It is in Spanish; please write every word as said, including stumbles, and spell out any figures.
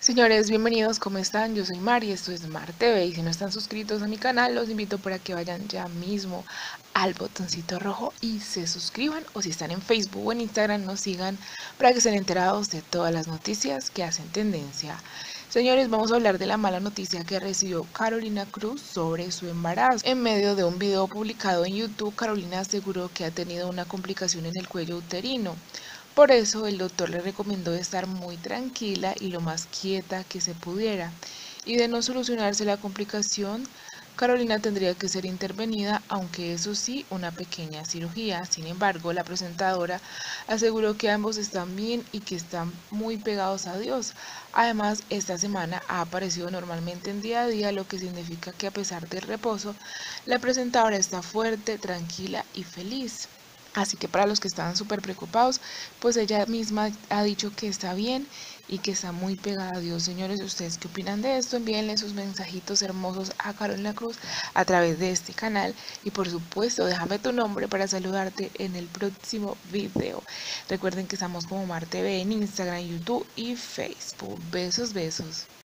Señores, bienvenidos, ¿cómo están? Yo soy Mari, esto es Mar T V y si no están suscritos a mi canal, los invito para que vayan ya mismo al botoncito rojo y se suscriban, o si están en Facebook o en Instagram nos sigan para que estén enterados de todas las noticias que hacen tendencia. Señores, vamos a hablar de la mala noticia que recibió Carolina Cruz sobre su embarazo. En medio de un video publicado en YouTube, Carolina aseguró que ha tenido una complicación en el cuello uterino. Por eso el doctor le recomendó estar muy tranquila y lo más quieta que se pudiera. Y de no solucionarse la complicación, Carolina tendría que ser intervenida, aunque eso sí, una pequeña cirugía. Sin embargo, la presentadora aseguró que ambos están bien y que están muy pegados a Dios. Además, esta semana ha aparecido normalmente en día a día, lo que significa que a pesar del reposo, la presentadora está fuerte, tranquila y feliz. Así que para los que estaban súper preocupados, pues ella misma ha dicho que está bien y que está muy pegada a Dios. Señores, ¿ustedes qué opinan de esto? Envíenle sus mensajitos hermosos a Carolina Cruz a través de este canal. Y por supuesto, déjame tu nombre para saludarte en el próximo video. Recuerden que estamos como Mar T V en Instagram, YouTube y Facebook. Besos, besos.